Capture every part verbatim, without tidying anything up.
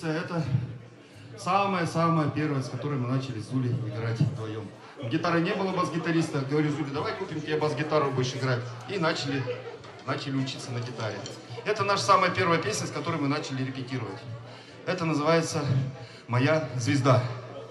композиция — это самая-самая первая, с которой мы начали с Зулей играть вдвоем. Гитары не было, бас-гитариста. Говорю, Зуля, давай купим тебе бас-гитару, будешь играть. И начали, начали учиться на гитаре. Это наша самая первая песня, с которой мы начали репетировать. Это называется «Моя звезда».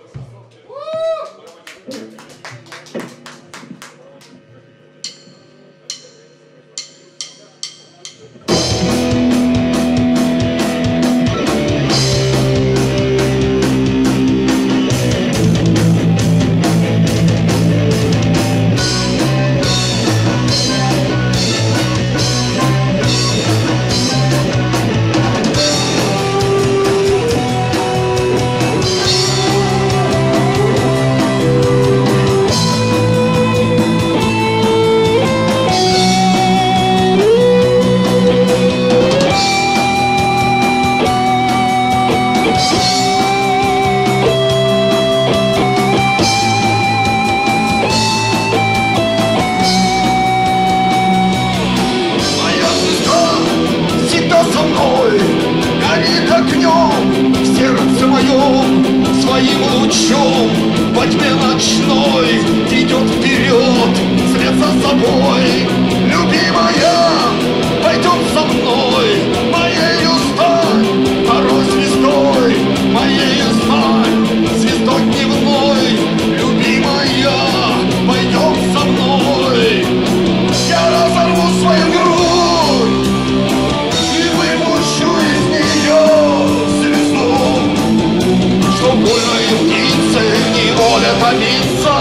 Своим лучом во тьме ночной идет вперед, вслед за собой. Любимая, пойдем со мной, моею стань, второй звездой, моею стань, звездой дневной. Любимая, пойдем со мной. Я разорву свою грудь и выпущу из нее звезду, что больной птице неволя томится.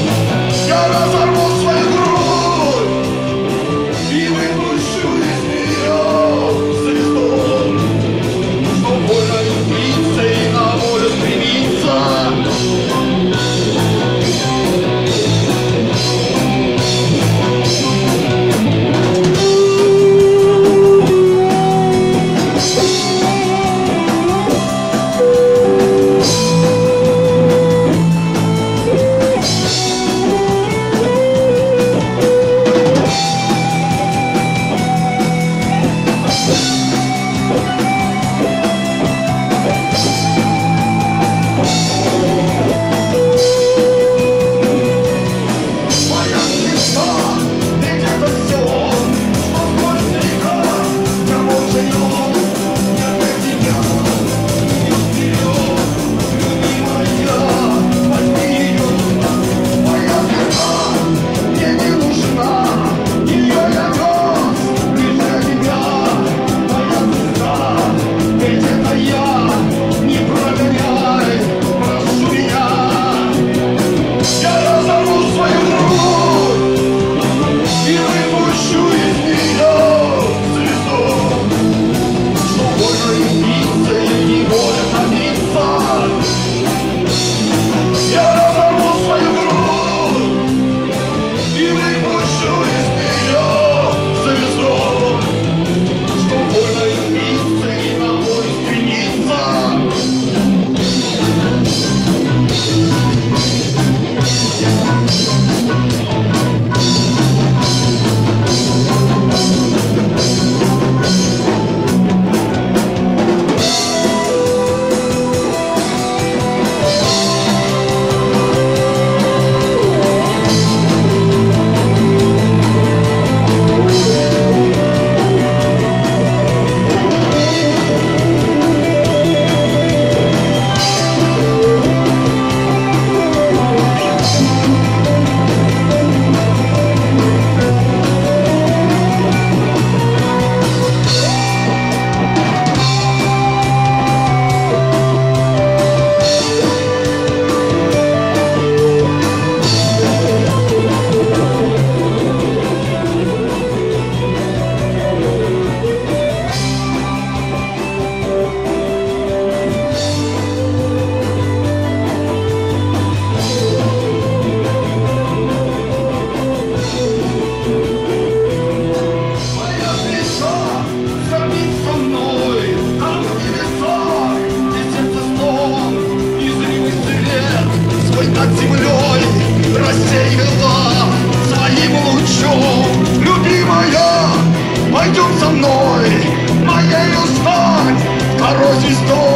Я разорву свою грудь и выпущу из нее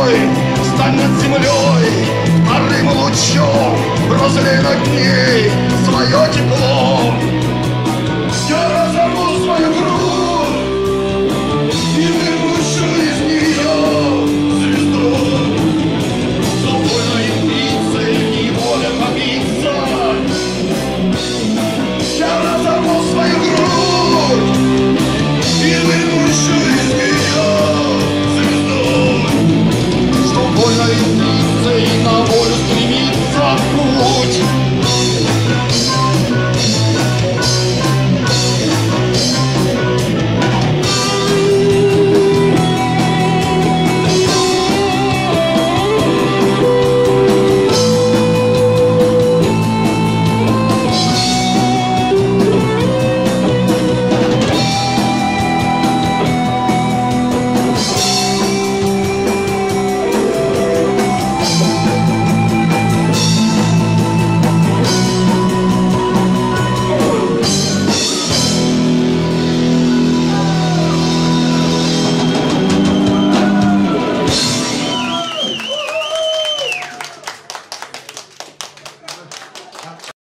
мой, встань над землей, вторым лучом разлей над ней свое тепло. Я